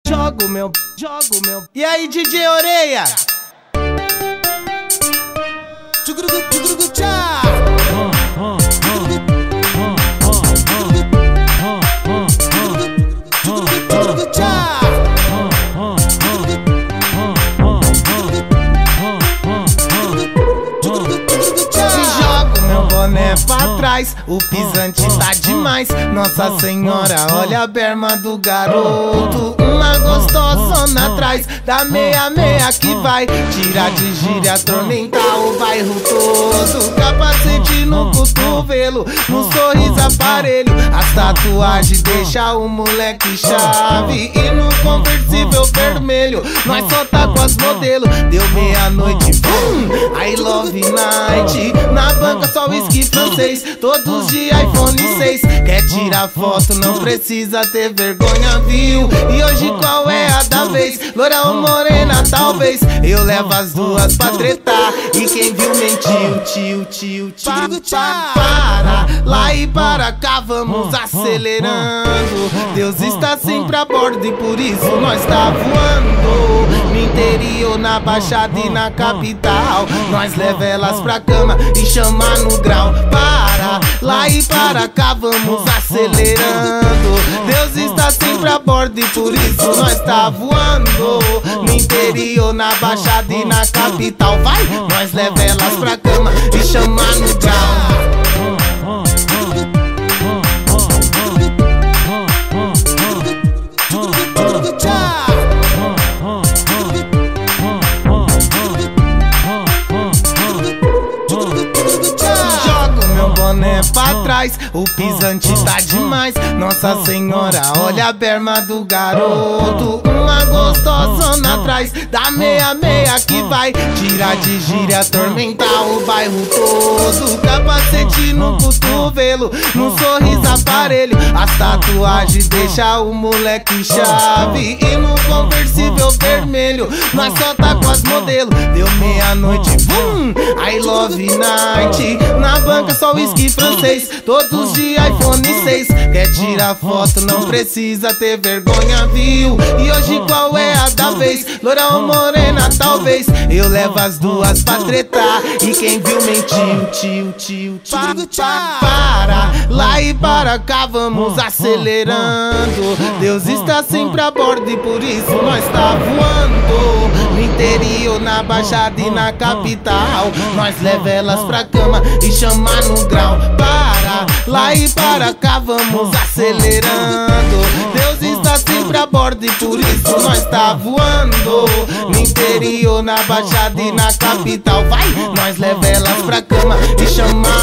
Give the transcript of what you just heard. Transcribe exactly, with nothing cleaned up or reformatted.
jogo meu, jogo meu. E aí, D J Orelha? Tchugurugu, tchugurugu, tchá. Tchugurugu, tchá. Se jogo meu boné pra trás, o pisante tá demais. Nossa Senhora, olha a berma do garoto. Uma gostosona atrás da meia-meia que vai tirar de gíria, atormentar o bairro todo. Capacete no cotovelo, no sorriso aparelho. As tatuagens deixa o moleque chave. E no conversível vermelho, nós só tá com as modelos. Deu meia-noite, boom, I love night. Na banca só whisky francês, todos de iPhone seis. Quer tirar foto, não precisa ter vergonha, viu? E hoje qual é a da vez? Loura ou morena, talvez. Eu levo as duas pra tretar. E quem viu mentiu, tio, tio, tio. Para, para, lá e para cá, vamos acelerando. Deus está sempre a bordo e por isso nós tá voando. No interior, na Baixada e na capital, nós leva elas pra cama e chama no grau. Para, lá e para cá, vamos acelerando. Deus está sempre a bordo e por isso nós tá voando. No interior, na Baixada e na capital, vai, nós leva elas pra cama e chama no grau. Boné pra trás, o pisante tá demais. Nossa Senhora, olha a berma do garoto. Uma gostosona atrás da meia-meia que vai tirar de gíria, atormentar o bairro todo. Capacete no cotovelo, no sorriso aparelho. As tatuagens deixa o moleque chave. E no conversível vermelho, nós só tá com as modelos. Deu meia-noite, boom, I love night. Na banca só whisky francês, todos de iPhone seis. Quer tirar foto, não precisa ter vergonha, viu? E hoje qual é a da vez? Loura ou morena, talvez. Eu levo as duas pra tretar. E quem viu mentiu, tio, tio, tio. Para, lá e para cá, vamos acelerando. Deus está sempre a bordo e por isso nós tá voando. No interior, na Baixada e na capital, nós leva elas pra cama e chama no grau. Para, lá e para cá, vamos acelerando. Deus está sempre a bordo e por isso nós tá voando. No interior, na Baixada e na capital, vai, nós leva elas pra cama e chama